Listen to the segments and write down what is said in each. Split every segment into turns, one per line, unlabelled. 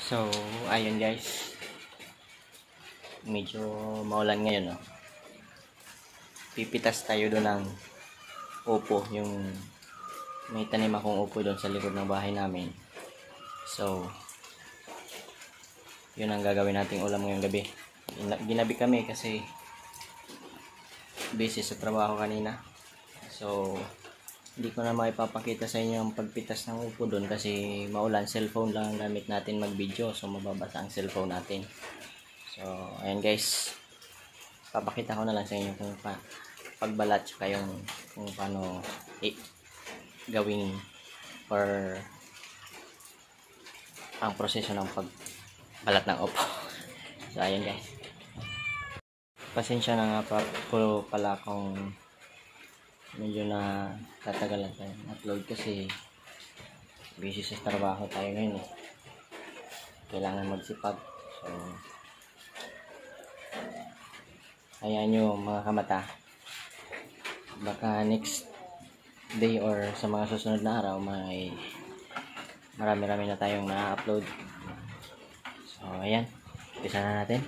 So, ayun guys. Medyo maulan ngayon, no? Pipitas tayo doon ng upo. Yung may tanim akong upo doon sa likod ng bahay namin. So, yun ang gagawin nating ulam ngayong gabi. Ginabi kami kasi busy sa trabaho kanina. So, hindi ko na maipapakita sa inyo ang pagpitas ng upo doon kasi maulan. Cellphone lang ang gamit natin mag-video. So, mababasa ang cellphone natin. So, ayan guys. Papakita ko na lang sa inyo kung pagbalat tsaka yung kung paano gawing or ang proseso ng pagbalat ng upo. So, ayan guys. Pasensya na nga po pala kung medyo na tatagalan tayo upload kasi busy sa trabaho tayo ngayon eh. Kailangan magsipag. So, ayan nyo mga kamata. Baka next day or sa mga susunod na araw may marami-rami na tayong na-upload. So, ayan. Umpisa na natin.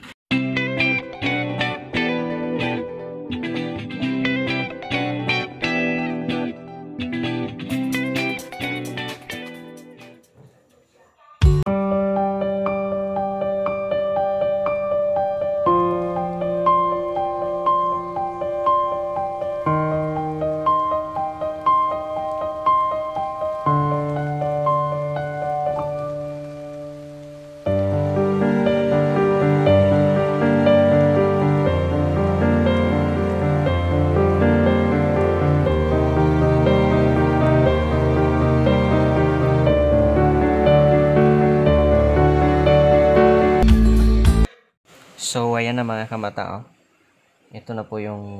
So, ayan na mga kamata, oh. Ito na po yung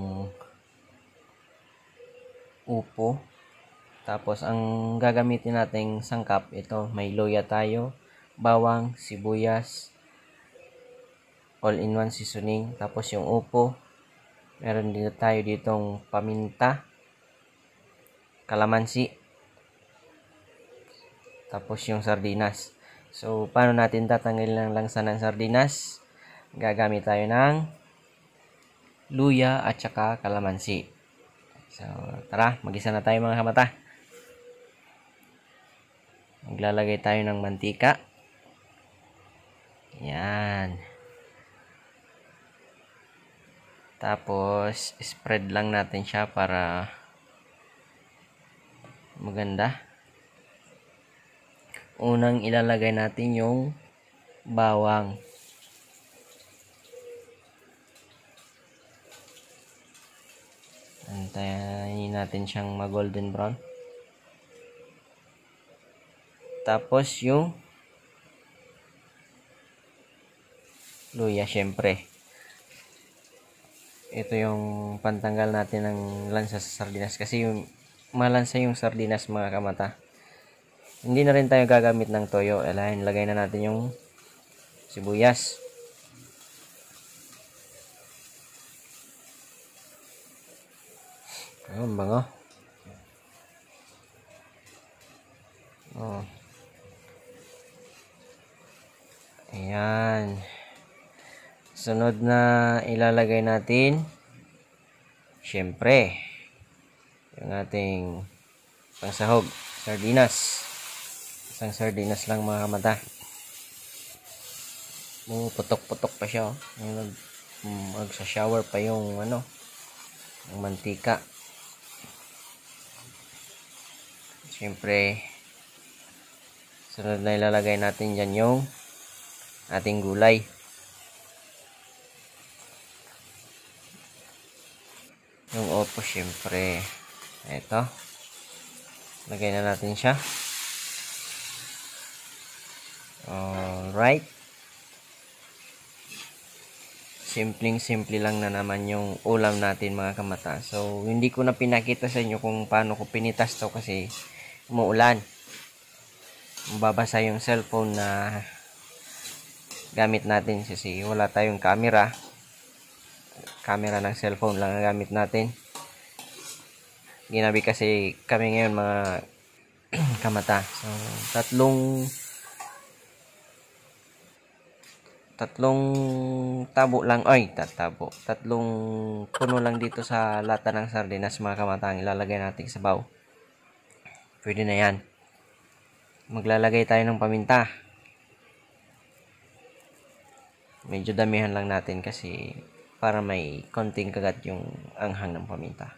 upo. Tapos, ang gagamitin nating sangkap, ito, may luya tayo, bawang, sibuyas, all-in-one seasoning. Tapos, yung upo, meron din tayo ditong paminta, kalamansi, tapos yung sardinas. So, paano natin tatanggalin ang langsa ng sardinas? Gagamit tayo ng luya at saka kalamansi. So, tara, magisa na tayo mga kamata. Maglalagay tayo ng mantika. Yan. Tapos, spread lang natin siya para maganda. Unang ilalagay natin yung bawang. Antayin natin siyang mag-golden brown. Tapos yung luya, syempre. Ito yung pantanggal natin ng lansa sa sardinas. Kasi yung malansa yung sardinas mga kamata. Hindi na rin tayo gagamit ng toyo. Lagay na natin yung sibuyas. Ang bango. Oh. Ayan. Sunod na ilalagay natin, syempre, yung ating pangsahog, sardinas. Isang sardinas lang mga kamata. Putok-putok pa siya. Magsa-shower pa yung yung mantika. Siyempre, sunod na ilalagay natin dyan yung ating gulay. Yung opo, siyempre. Ito. Lagay na natin siya. Alright. Simpleng-simple lang na naman yung ulam natin mga kamata. So, hindi ko na pinakita sa inyo kung paano ko pinitas to kasi umuulan. Mababasa yung cellphone na gamit natin kasi wala tayong camera. Camera ng cellphone lang ang gamit natin. Ginabi kasi kami ngayon mga kamata. So, tatlong
tatlong tabo lang, tatlong puno lang dito sa lata ng sardinas mga kamatang ilalagay natin sa sabaw. Pwede na yan. Maglalagay tayo ng paminta. Medyo damihan lang natin kasi para may konting kagat yung anghang ng paminta.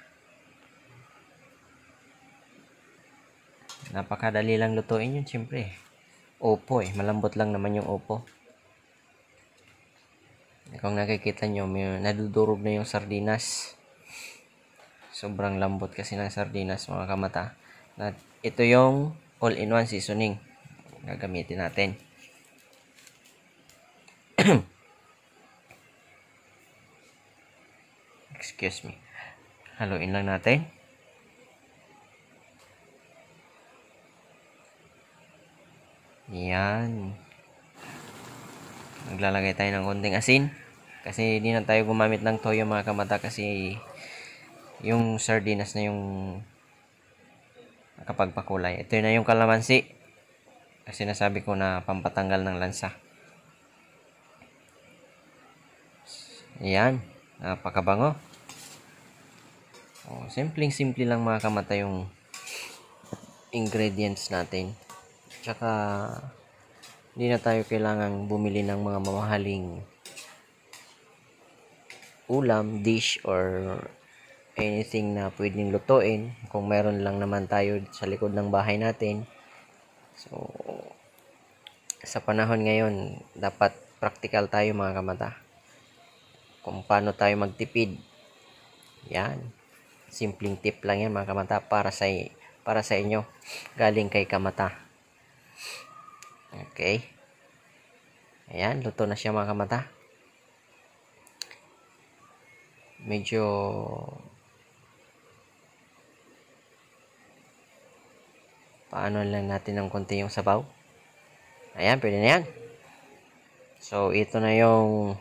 Napakadali lang lutuin yun, siyempre. Opo malambot lang naman yung opo. Kung nakikita nyo, nadudurog na yung sardinas. Sobrang lambot kasi ng sardinas mga kamata. At ito yung all-in-one seasoning gagamitin natin. Excuse me. Haluin lang natin. Yan. Maglalagay tayo ng konting asin. Kasi hindi na tayo gumamit ng toyo mga kamata kasi yung sardinas na yung nakapagpakulay. Ito na yung kalamansi. Kasi nasabi ko na pampatanggal ng lansa. Yan. Napakabango. Simpleng-simple lang mga kamata yung ingredients natin. Tsaka hindi na tayo kailangang bumili ng mga mamahaling ulam, dish, or anything na pwedeng lutuin kung meron lang naman tayo sa likod ng bahay natin. So, sa panahon ngayon, dapat practical tayo mga kamata. Kung paano tayo magtipid. Yan. Simpleng tip lang yan mga kamata para sa inyo. Galing kay kamata. Okay. Ayan, luto na siya mga kamata. Medyo paano lang natin ng konti yung sabaw. Ayan, pwede na yan. So, ito na yung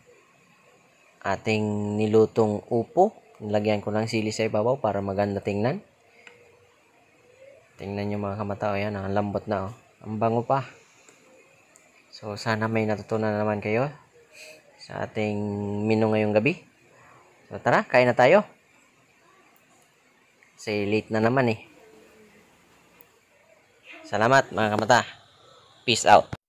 ating nilutong upo. Nilagyan ko ng sili sa ibabaw para maganda tingnan. Tingnan nyo mga kamata. Ayan, ang lambot na. Ang bango pa. So, sana may natutunan naman kayo sa ating menu ngayong gabi. So, tara, kain na tayo. Kasi late na naman eh. Salamat mga kamata. Peace out.